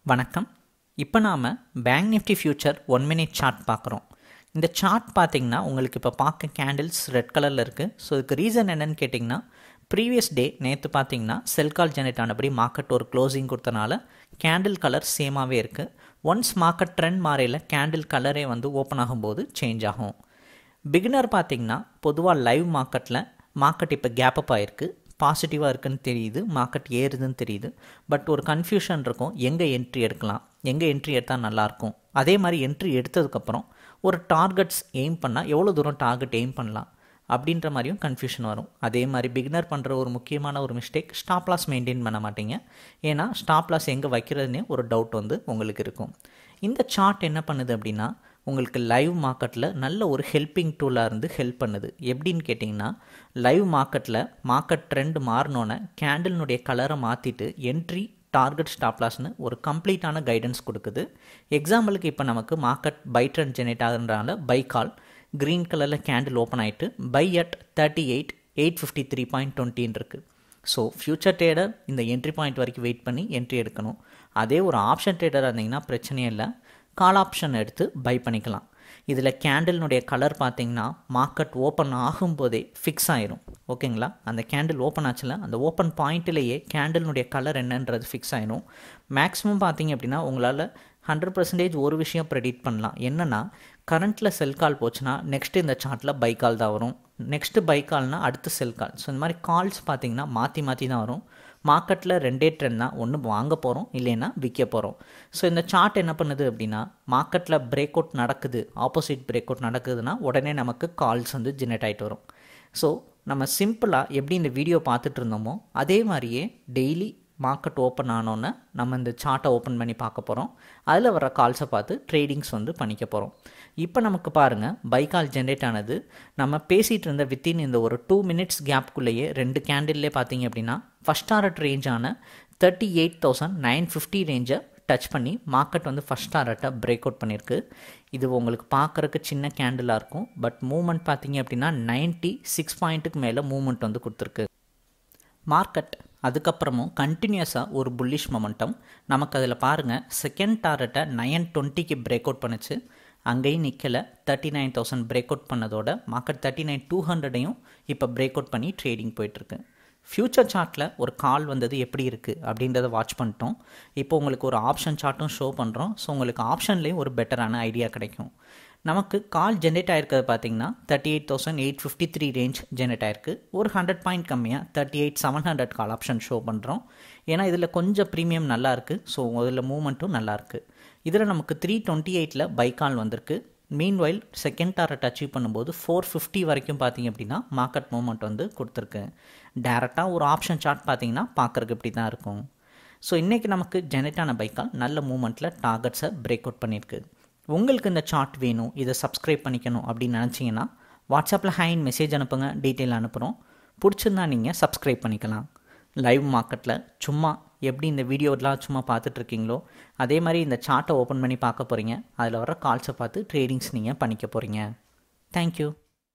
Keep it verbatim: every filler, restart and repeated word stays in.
வணக்கம். இப்போ நாம் bank Nifty future one minute chart பார்க்குறோம். இந்த சார்ட் பார்த்திங்கன்னா உங்களுக்கு இப்போ பார்க்க கேண்டில்ஸ் ரெட் கலரில் இருக்குது. ஸோ இதுக்கு ரீசன் என்னென்னு கேட்டிங்கன்னா, ப்ரீவியஸ் டே நேற்று பார்த்திங்கன்னா செல் கால் ஜெனரேட் ஆனபடி மார்க்கெட் ஒரு க்ளோசிங் கொடுத்தனால கேண்டில் கலர் சேமாகவே இருக்குது. ஒன்ஸ் மார்க்கெட் ட்ரெண்ட் மாறையில் கேண்டில் கலரே வந்து ஓப்பன் ஆகும்போது சேஞ்ச் ஆகும். பிகினர் பார்த்திங்கன்னா பொதுவாக லைவ் மார்க்கெட்டில் மார்க்கெட் இப்போ கேப் அப் ஆகிருக்கு, பாசிட்டிவாக இருக்குன்னு தெரியுது, மார்க்கெட் ஏறுதுன்னு தெரியுது. பட் ஒரு கன்ஃபியூஷன் இருக்கும், எங்கே என்ட்ரி எடுக்கலாம், எங்கே என்ட்ரி எடுத்தால் நல்லாயிருக்கும். அதே மாதிரி என்ட்ரி எடுத்ததுக்கப்புறம் ஒரு டார்கெட்ஸ் எய்ம் பண்ணால் எவ்வளோ தூரம் டார்கெட் எய்ம் பண்ணலாம் அப்படின்ற மாதிரியும் கன்ஃபியூஷன் வரும். அதே மாதிரி பிகினர் பண்ணுற ஒரு முக்கியமான ஒரு மிஸ்டேக், ஸ்டாப் லாஸ் மெயின்டைன் பண்ண மாட்டீங்க. ஏன்னா ஸ்டாப் லாஸ் எங்கே வைக்கிறதுனே ஒரு டவுட் வந்து உங்களுக்கு இருக்கும். இந்த சார்ட் என்ன பண்ணுது அப்படின்னா, உங்களுக்கு லைவ் மார்க்கெட்டில் நல்ல ஒரு ஹெல்ப்பிங் டூலாக இருந்து ஹெல்ப் பண்ணுது. எப்படின்னு கேட்டிங்கன்னா, லைவ் மார்க்கெட்டில் மார்க்கெட் ட்ரெண்ட் மாறினோன்னே கேண்டில்னுடைய கலரை மாற்றிட்டு என்ட்ரி டார்கெட் ஸ்டாப் லாஸ்னு ஒரு கம்ப்ளீட்டான கைடன்ஸ் கொடுக்குது. எக்ஸாம்பிளுக்கு இப்போ நமக்கு மார்க்கெட் பை ட்ரெண்ட் ஜெனரேட் ஆகுறதுனால பை கால் க்ரீன் கலரில் கேண்டில் ஓப்பன் ஆகிட்டு buy at thirty eight eight fifty three point டுவெண்ட்டின்னு இருக்குது. ஸோ ஃபியூச்சர் ட்ரேடர் இந்த என்ட்ரி பாயிண்ட் வரைக்கும் வெயிட் பண்ணி என்ட்ரி எடுக்கணும். அதே ஒரு ஆப்ஷன் ட்ரேடராக இருந்தீங்கன்னா பிரச்சனையே இல்லை, கால் ஆப்ஷன் எடுத்து பை பண்ணிக்கலாம். இதில் கேண்டில்னுடைய கலர் பார்த்திங்கன்னா மார்க்கெட் ஓப்பன் ஆகும்போதே ஃபிக்ஸ் ஆயிரும். ஓகேங்களா, அந்த கேண்டில் ஓப்பன் ஆச்சுல அந்த ஓப்பன் பாயிண்ட்டிலேயே கேண்டில்னுடைய கலர் என்னன்றது ஃபிக்ஸ் ஆயிரும். மேக்ஸிமம் பார்த்திங்க அப்படின்னா உங்களால் ஹண்ட்ரட் பர்சன்டேஜ் ஒரு விஷயம் ப்ரெடிக்ட் பண்ணலாம். என்னென்னா, கரண்ட்டில் செல் கால் போச்சுன்னா நெக்ஸ்ட்டு இந்த சார்ட்டில் பை கால் தான் வரும், நெக்ஸ்ட்டு பை கால்னால் அடுத்து செல் கால். ஸோ இந்த மாதிரி கால்ஸ் பார்த்திங்கன்னா மாற்றி மாற்றி தான் வரும். மார்க்கெட்டில் ரெண்டே ட்ரெண்ட் தான், ஒன்று வாங்க போகிறோம் இல்லைன்னா விற்க போகிறோம். ஸோ இந்த சார்ட் என்ன பண்ணுது அப்படின்னா, மார்க்கெட்டில் பிரேக் அவுட் நடக்குது, ஆப்போசிட் பிரேக் அவுட் நடக்குதுன்னா உடனே நமக்கு கால்ஸ் வந்து ஜெனரேட் ஆகிட்டு வரும். ஸோ நம்ம சிம்பிளாக எப்படி இந்த வீடியோ பார்த்துட்டு இருந்தோமோ அதே மாதிரியே டெய்லி மார்க்கெட் ஓப்பன் ஆனோன்னே நம்ம இந்த சார்ட்டை ஓப்பன் பண்ணி பார்க்க போகிறோம். அதில் வர கால்ஸை பார்த்து ட்ரேடிங்ஸ் வந்து பண்ணிக்க போகிறோம். இப்போ நமக்கு பாருங்கள், பை கால் ஜென்ரேட் ஆனது நம்ம பேசிகிட்டு இருந்த வித்தின் இந்த ஒரு டூ மினிட்ஸ் கேப்புக்குள்ளேயே ரெண்டு கேண்டில்லே பார்த்தீங்க அப்படின்னா ஃபஸ்ட் டாரட் ரேஞ்சான thirty eight thousand nine fifty ரேஞ்சை டச் பண்ணி மார்க்கெட் வந்து ஃபஸ்ட் டாரட்டை பிரேக் அவுட் பண்ணியிருக்கு. இது உங்களுக்கு பார்க்குறக்கு சின்ன கேண்டிலாக இருக்கும், பட் மூவ்மெண்ட் பார்த்தீங்க அப்படின்னா நைன்ட்டி சிக்ஸ் பாயிண்ட்டுக்கு மேலே மூவ்மெண்ட் வந்து கொடுத்துருக்கு. மார்க்கெட் அதுக்கப்புறமும் கண்டினியூஸாக ஒரு புல்லிஷ் மொமெண்டம் நமக்கு அதில் பாருங்கள், செகண்ட் டாரட்டை நைன் டுவெண்ட்டிக்கு பிரேக் அவுட் பண்ணிச்சு, அங்கேயும் நிற்கலை. Thirty nine thousand break out பண்ணதோட மார்க்கெட் தேர்ட்டி நைன் டூ ஹண்ட்ரடையும் இப்போ பிரேக் அவுட் பண்ணி ட்ரேடிங் போயிட்டுருக்கு. ஃப்யூச்சர் சார்ட்டில் ஒரு கால் வந்தது எப்படி இருக்குது அப்படின்றத வாட்ச் பண்ணிட்டோம். இப்போ உங்களுக்கு ஒரு ஆப்ஷன் சார்ட்டும் ஷோ பண்ணுறோம். ஸோ உங்களுக்கு ஆப்ஷன்லேயும் ஒரு பெட்டரான ஐடியா கிடைக்கும். நமக்கு கால் ஜென்ரேட் ஆகிருக்கிறது பார்த்திங்கன்னா thirty eight thousand eight fifty three range generate ஆயிருக்கு. ஒரு ஹண்ட்ரட் பாயிண்ட் கம்மியாக thirty eight seven hundred call option show பண்ணுறோம். ஏன்னா இதில் கொஞ்சம் ப்ரீமியம் நல்லா இருக்குது. ஸோ இதில் மூவ்மெண்ட்டும் நல்லாயிருக்கு. இதில் நமக்கு த்ரீ டுவெண்ட்டி எயிட்டில் பை கால் வந்திருக்கு. மீன்வைல் செகண்ட் டாரட் அச்சீவ் பண்ணும்போது ஃபோர் ஃபிஃப்டி வரைக்கும் பார்த்திங்க அப்படின்னா மார்க்கெட் மூவ்மெண்ட் வந்து கொடுத்துருக்கு. டேரெக்டாக ஒரு ஆப்ஷன் சார்ட் பார்த்திங்கன்னா பார்க்குறக்கு இப்படி தான் இருக்கும். ஸோ இன்றைக்கி நமக்கு ஜென்ரேட் ஆன பை கால் நல்ல மூவ்மெண்ட்டில் டார்கெட்ஸை பிரேக் அவுட் பண்ணியிருக்கு. உங்களுக்கு இந்த சார்ட் வேணும், இதை சப்ஸ்கிரைப் பண்ணிக்கணும் அப்படின்னு நினச்சிங்கன்னா வாட்ஸ்அப்பில் ஹைன் மெசேஜ் அனுப்புங்க, டீட்டெயில் அனுப்புகிறோம். பிடிச்சிருந்தா நீங்கள் சப்ஸ்கிரைப் பண்ணிக்கலாம். லைவ் மார்க்கெட்டில் சும்மா எப்படி இந்த வீடியோலாம் சும்மா பார்த்துட்ருக்கீங்களோ அதே மாதிரி இந்த சார்ட்டை ஓப்பன் பண்ணி பார்க்க போகிறீங்க. அதில் வர கால்ஸை பார்த்து ட்ரேடிங்ஸ் நீங்கள் பண்ணிக்க போகிறீங்க. தேங்க்யூ.